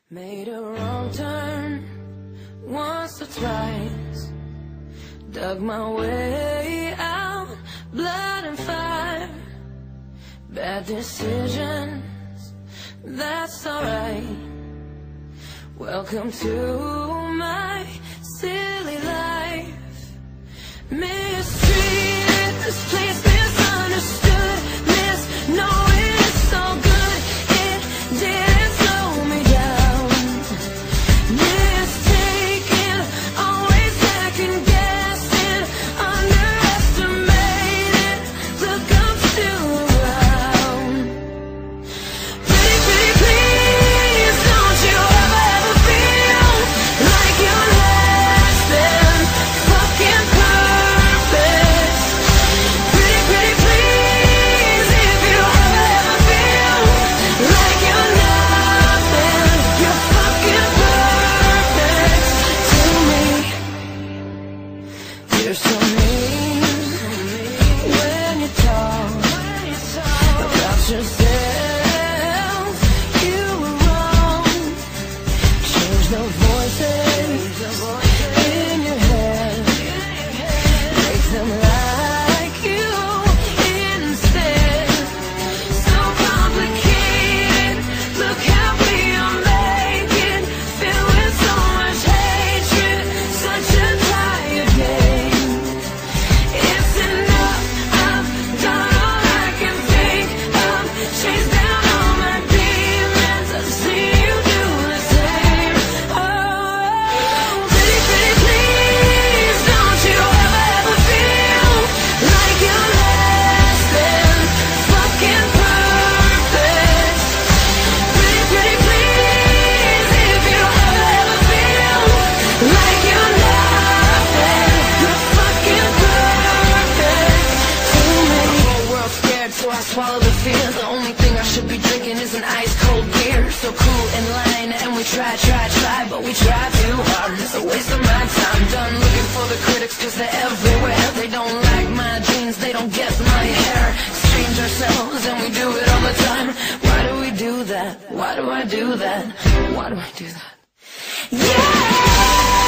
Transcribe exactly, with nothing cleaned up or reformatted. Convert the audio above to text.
Made a wrong turn once or twice, dug my way out, blood and fire. Bad decisions, that's alright. Welcome to my silly life. Mistreated, this place misunderstood, misknowing it's so good, it didn't slow me down. Mistaken, always second guessing, underestimated, look, I'm still around. Pretty, pretty please, don't you ever, ever feel like you're less than fucking perfect. Pretty, pretty please, if you ever, ever feel like you're nothing, you're fucking perfect to me. You're so mean when you talk about yourself. You were wrong. Change the voices in your head, make them like you instead. So complicated, look how we are making, filled with so much hatred, such a tired game. It's enough, I've done all I can think of, chased down all my demons, I've seen you do the same. Oh, pretty, pretty please, don't you ever, ever feel like you're less than fucking perfect. Pretty, pretty please, if you ever, ever feel like you're nothing, you're fucking perfect to me. The whole world's scared, so I swallow the fear. The only thing I should be drinking is an ice cold beer. So cool in line, and we try, try, try, but we try too hard. It's a waste of my time. Done looking for the critics, cause they're everywhere. They don't like my jeans, they don't get my hair. Exchange ourselves, and we do it all the time. Why do we do that? Why do I do that? Why do I do that? Yeah!